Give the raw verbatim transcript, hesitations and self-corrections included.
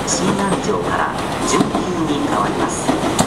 新安城から準急に変わります。